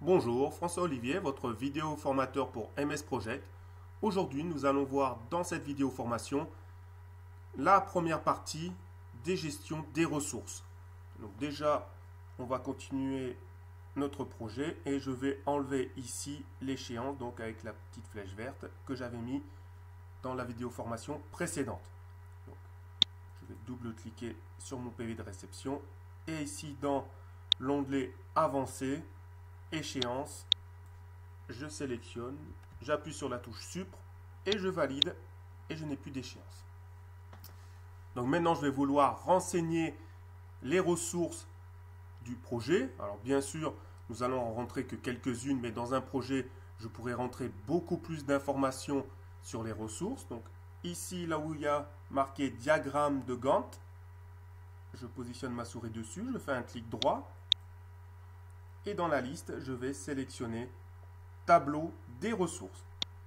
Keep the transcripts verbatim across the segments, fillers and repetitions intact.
Bonjour, François Olivier, votre vidéo formateur pour M S Project. Aujourd'hui, nous allons voir dans cette vidéo formation la première partie des gestions des ressources. Donc déjà, on va continuer notre projet et je vais enlever ici l'échéance, donc avec la petite flèche verte que j'avais mis dans la vidéo formation précédente. Donc, je vais double-cliquer sur mon P V de réception et ici dans l'onglet Avancé, échéance, je sélectionne, j'appuie sur la touche Supr et je valide et je n'ai plus d'échéance. Donc maintenant, je vais vouloir renseigner les ressources du projet. Alors bien sûr, nous allons en rentrer que quelques-unes, mais dans un projet, je pourrais rentrer beaucoup plus d'informations sur les ressources. Donc ici, là où il y a marqué diagramme de Gantt, je positionne ma souris dessus, je fais un clic droit. Et dans la liste, je vais sélectionner tableau des ressources.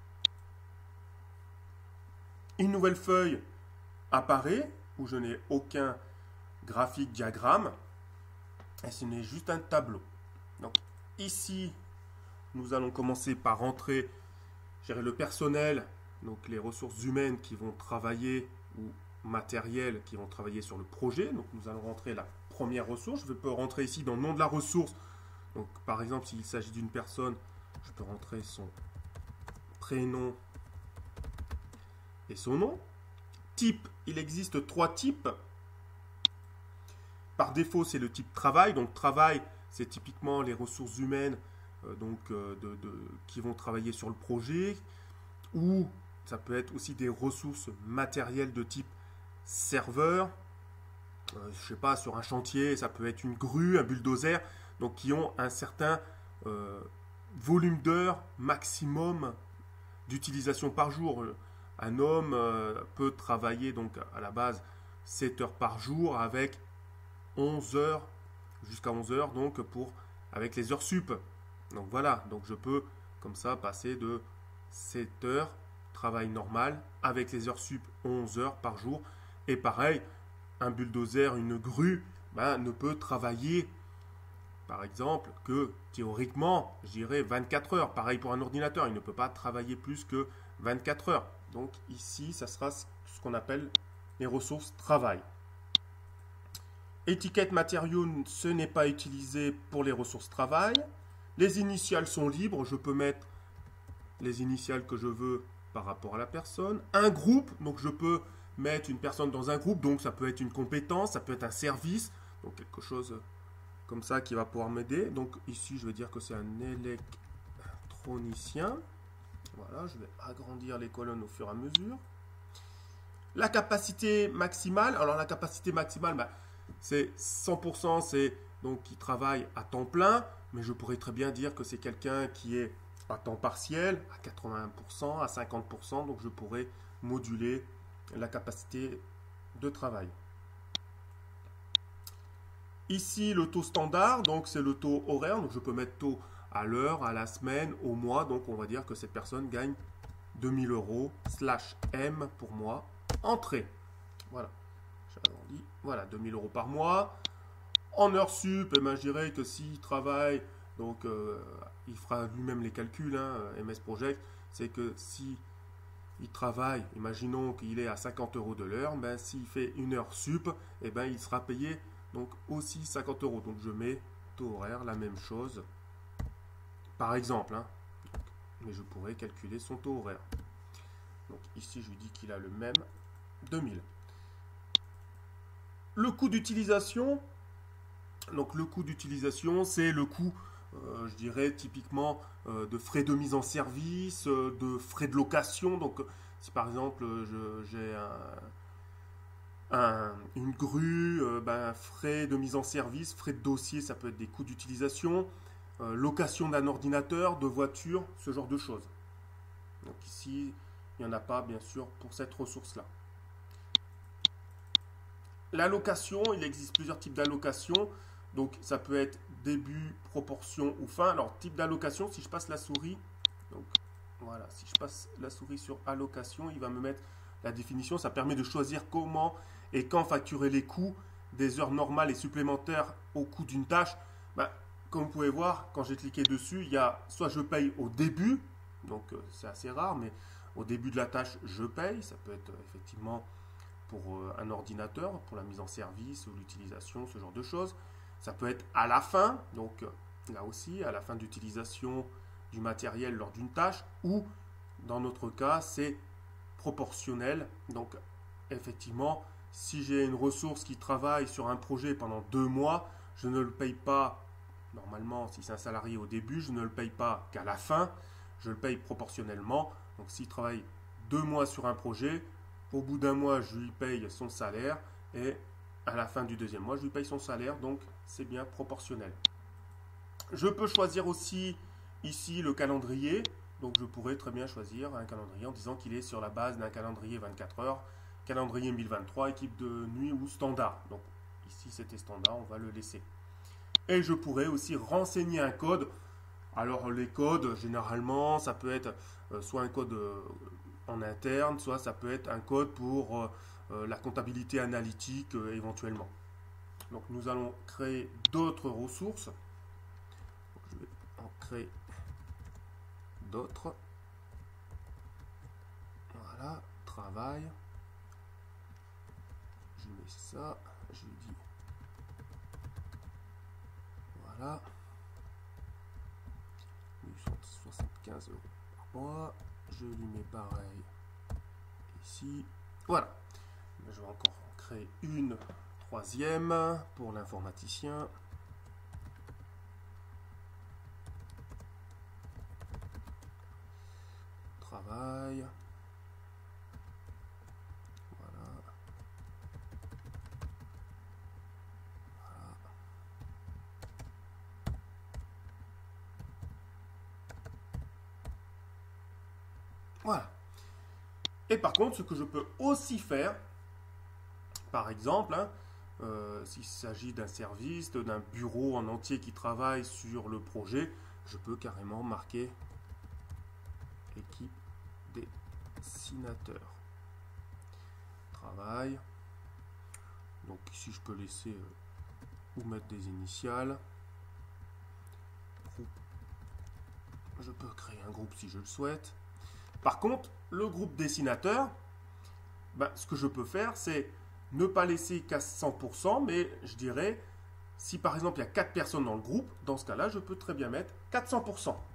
Une nouvelle feuille apparaît où je n'ai aucun graphique diagramme et ce n'est juste un tableau. Donc ici, nous allons commencer par rentrer, gérer le personnel, donc les ressources humaines qui vont travailler ou matériel qui vont travailler sur le projet. Donc nous allons rentrer la première ressource. Je peux rentrer ici dans le nom de la ressource. Donc, par exemple, s'il s'agit d'une personne, je peux rentrer son prénom et son nom. Type, il existe trois types. Par défaut, c'est le type travail. Donc, travail, c'est typiquement les ressources humaines euh, donc, euh, de, de, qui vont travailler sur le projet. Ou ça peut être aussi des ressources matérielles de type serveur. Euh, je ne sais pas, sur un chantier, ça peut être une grue, un bulldozer. Donc qui ont un certain euh, volume d'heures maximum d'utilisation par jour. Un homme euh, peut travailler donc à la base sept heures par jour avec onze heures, jusqu'à onze heures donc pour, avec les heures sup. Donc voilà, donc je peux comme ça passer de sept heures travail normal avec les heures sup onze heures par jour. Et pareil, un bulldozer, une grue, ben, ne peut travailler par exemple, que théoriquement, j'irai vingt-quatre heures. Pareil pour un ordinateur, il ne peut pas travailler plus que vingt-quatre heures. Donc ici, ça sera ce qu'on appelle les ressources travail. Étiquette matériaux, ce n'est pas utilisé pour les ressources travail. Les initiales sont libres, je peux mettre les initiales que je veux par rapport à la personne. Un groupe, donc je peux mettre une personne dans un groupe, donc ça peut être une compétence, ça peut être un service, donc quelque chose comme ça qui va pouvoir m'aider. Donc ici, je vais dire que c'est un électronicien. Voilà, je vais agrandir les colonnes au fur et à mesure. La capacité maximale. Alors la capacité maximale, bah, c'est cent pour cent, c'est donc qui travaille à temps plein. Mais je pourrais très bien dire que c'est quelqu'un qui est à temps partiel, à quatre-vingts pour cent, à cinquante pour cent. Donc je pourrais moduler la capacité de travail. Ici, le taux standard, donc c'est le taux horaire. Donc je peux mettre taux à l'heure, à la semaine, au mois. Donc on va dire que cette personne gagne deux mille euros, slash M pour mois, entrée. Voilà. J'agrandis. Voilà, deux mille euros par mois. En heures sup, eh ben, je dirais que s'il travaille, donc euh, il fera lui-même les calculs, hein, M S Project, c'est que si il travaille, imaginons qu'il est à cinquante euros de l'heure, ben, s'il fait une heure sup, eh ben, il sera payé donc aussi cinquante euros. Donc je mets taux horaire, la même chose. Par exemple, hein. Donc, mais je pourrais calculer son taux horaire. Donc ici, je lui dis qu'il a le même deux mille. Le coût d'utilisation. Donc le coût d'utilisation, c'est le coût, euh, je dirais typiquement euh, de frais de mise en service, euh, de frais de location. Donc si par exemple j'ai un Un, une grue, euh, ben, frais de mise en service, frais de dossier, ça peut être des coûts d'utilisation, euh, location d'un ordinateur, de voiture, ce genre de choses. Donc ici, il n'y en a pas, bien sûr, pour cette ressource-là. L'allocation, il existe plusieurs types d'allocation. Donc ça peut être début, proportion ou fin. Alors, type d'allocation, si je passe la souris, donc voilà, si je passe la souris sur allocation, il va me mettre la définition. Ça permet de choisir comment et quand facturer les coûts des heures normales et supplémentaires au coût d'une tâche. Ben, comme vous pouvez voir, quand j'ai cliqué dessus, il y a soit je paye au début, donc euh, c'est assez rare, mais au début de la tâche, je paye. Ça peut être euh, effectivement pour euh, un ordinateur, pour la mise en service ou l'utilisation, ce genre de choses. Ça peut être à la fin, donc euh, là aussi, à la fin d'utilisation du matériel lors d'une tâche, ou dans notre cas, c'est proportionnel. Donc effectivement, si j'ai une ressource qui travaille sur un projet pendant deux mois, je ne le paye pas, normalement, si c'est un salarié au début, je ne le paye pas qu'à la fin, je le paye proportionnellement. Donc s'il travaille deux mois sur un projet, au bout d'un mois, je lui paye son salaire, et à la fin du deuxième mois, je lui paye son salaire, donc c'est bien proportionnel. Je peux choisir aussi ici le calendrier, donc je pourrais très bien choisir un calendrier en disant qu'il est sur la base d'un calendrier vingt-quatre heures, calendrier mille vingt-trois, équipe de nuit ou standard. Donc ici c'était standard, on va le laisser. Et je pourrais aussi renseigner un code. Alors les codes, généralement, ça peut être euh, soit un code euh, en interne, soit ça peut être un code pour euh, euh, la comptabilité analytique euh, éventuellement. Donc nous allons créer d'autres ressources. Donc, je vais en créer d'autres. Voilà, travail. Je mets ça, je lui dis voilà, huit cent soixante-quinze euros par mois. Je lui mets pareil ici. Voilà. Je vais encore créer une troisième pour l'informaticien. Travail. Voilà. Voilà. Voilà. Et par contre, ce que je peux aussi faire, par exemple, hein, euh, s'il s'agit d'un service, d'un bureau en entier qui travaille sur le projet, je peux carrément marquer équipe dessinateur. Travail. Donc ici, je peux laisser euh, ou mettre des initiales. Groupe. Je peux créer un groupe si je le souhaite. Par contre, le groupe dessinateur, ben, ce que je peux faire, c'est ne pas laisser qu'à cent pour cent, mais je dirais, si par exemple il y a quatre personnes dans le groupe, dans ce cas-là, je peux très bien mettre quatre cents pour cent.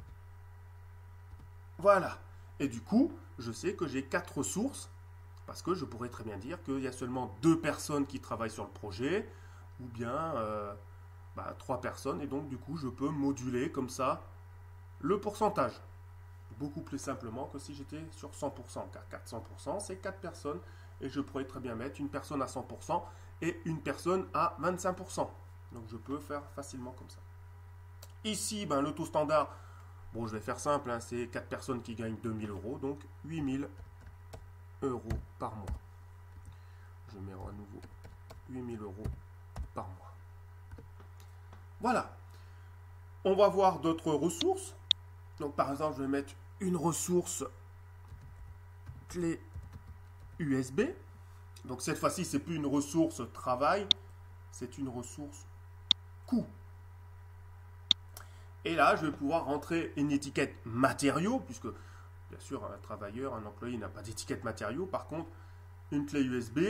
Voilà. Et du coup, je sais que j'ai quatre ressources, parce que je pourrais très bien dire qu'il y a seulement deux personnes qui travaillent sur le projet, ou bien euh, bah, trois personnes, et donc du coup, je peux moduler comme ça le pourcentage. Beaucoup plus simplement que si j'étais sur cent pour cent, car quatre cents pour cent, c'est quatre personnes, et je pourrais très bien mettre une personne à cent pour cent et une personne à vingt-cinq pour cent. Donc je peux faire facilement comme ça. Ici, ben, le taux standard, bon, je vais faire simple, hein, c'est quatre personnes qui gagnent deux mille euros, donc huit mille euros par mois. Je mets à nouveau huit mille euros par mois. Voilà. On va voir d'autres ressources. Donc par exemple, je vais mettre une ressource clé U S B. Donc cette fois-ci, c'est plus une ressource travail, c'est une ressource coût. Et là, je vais pouvoir rentrer une étiquette matériaux, puisque bien sûr, un travailleur, un employé n'a pas d'étiquette matériaux. Par contre, une clé U S B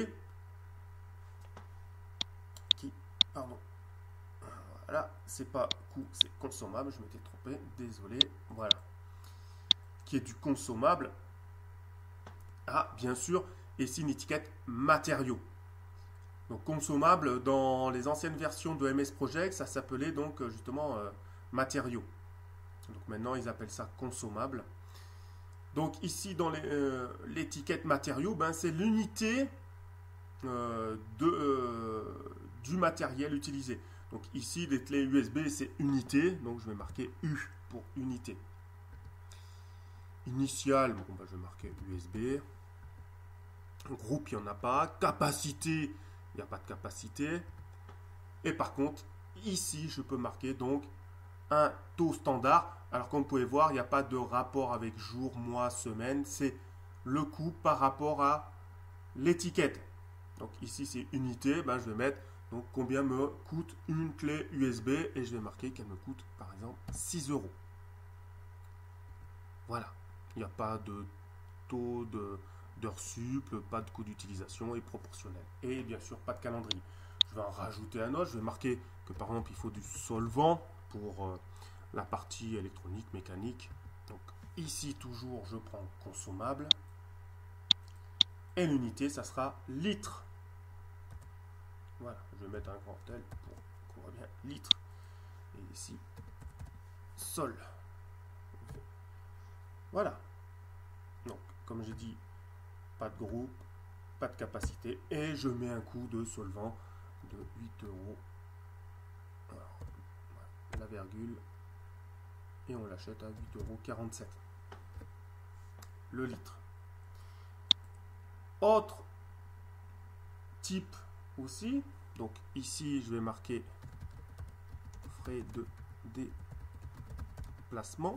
qui, pardon, voilà, c'est pas coût, c'est consommable. Je m'étais trompé, désolé. Voilà, qui est du consommable. Ah, bien sûr, et c'est une étiquette matériaux. Donc consommable, dans les anciennes versions de M S Project, ça s'appelait donc justement euh, matériaux. Donc maintenant, ils appellent ça consommable. Donc ici, dans l'étiquette euh, matériaux, ben, c'est l'unité euh, euh, du matériel utilisé. Donc ici, les clés U S B, c'est unité. Donc je vais marquer U pour unité. Initial, bon, ben, je vais marquer U S B. Groupe, il n'y en a pas. Capacité, il n'y a pas de capacité. Et par contre, ici, je peux marquer donc un taux standard. Alors comme vous pouvez voir, il n'y a pas de rapport avec jour, mois, semaine. C'est le coût par rapport à l'étiquette. Donc ici, c'est unité. Ben, je vais mettre Donc combien me coûte une clé U S B, et je vais marquer qu'elle me coûte par exemple six euros. Voilà, il n'y a pas de taux de d'heures sup, pas de coût d'utilisation et proportionnel. Et bien sûr, pas de calendrier. Je vais en rajouter un autre, je vais marquer que par exemple, il faut du solvant pour euh, la partie électronique, mécanique. Donc ici, toujours, je prends consommable. Et l'unité, ça sera litre. Voilà, je vais mettre un grand tel pour qu'on voit bien litre. Et ici, sol. Voilà. Donc, comme j'ai dit, pas de groupe, pas de capacité, et je mets un coût de solvant de huit euros. Alors, la virgule, et on l'achète à huit euros quarante-sept. Le litre. Autre type aussi, donc ici je vais marquer frais de déplacement.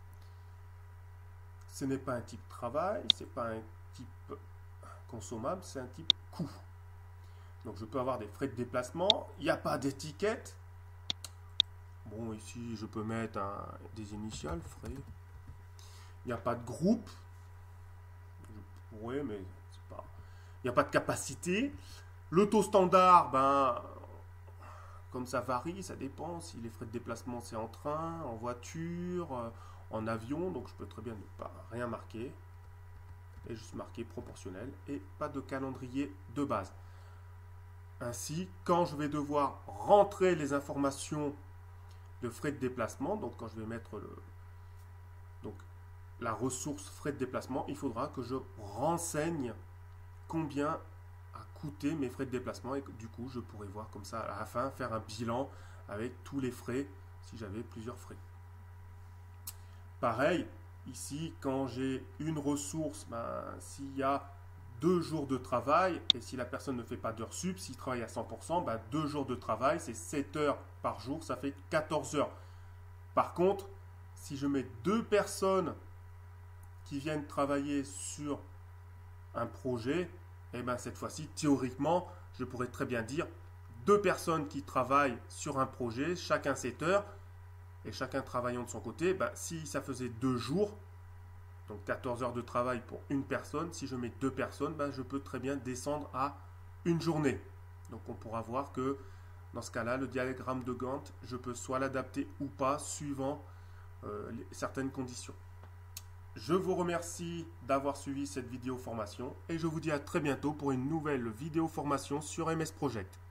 Ce n'est pas un type travail, c'est pas un type consommable, c'est un type coût. Donc je peux avoir des frais de déplacement, il n'y a pas d'étiquette. Bon, ici je peux mettre un, des initiales, frais. Il n'y a pas de groupe. Je pourrais, mais c'est pas. Il n'y a pas de capacité. Le taux standard, ben, comme ça varie, ça dépend. Si les frais de déplacement c'est en train, en voiture, en avion, donc je peux très bien ne pas rien marquer. Et juste marquer proportionnel et pas de calendrier de base. Ainsi, quand je vais devoir rentrer les informations de frais de déplacement, donc quand je vais mettre le, donc, la ressource frais de déplacement, il faudra que je renseigne combien a coûté mes frais de déplacement, et du coup je pourrais voir comme ça à la fin, faire un bilan avec tous les frais si j'avais plusieurs frais. Pareil, ici quand j'ai une ressource, ben, s'il y a deux jours de travail, et si la personne ne fait pas d'heures sup, s'il travaille à cent pour cent, ben, deux jours de travail, c'est sept heures par jour, ça fait quatorze heures. Par contre, si je mets deux personnes qui viennent travailler sur un projet, et ben cette fois-ci, théoriquement, je pourrais très bien dire deux personnes qui travaillent sur un projet, chacun sept heures, et chacun travaillant de son côté, ben, si ça faisait deux jours, donc quatorze heures de travail pour une personne, si je mets deux personnes, ben, je peux très bien descendre à une journée. Donc on pourra voir que dans ce cas-là, le diagramme de Gantt, je peux soit l'adapter ou pas, suivant euh, les, certaines conditions. Je vous remercie d'avoir suivi cette vidéo formation et je vous dis à très bientôt pour une nouvelle vidéo formation sur M S Project.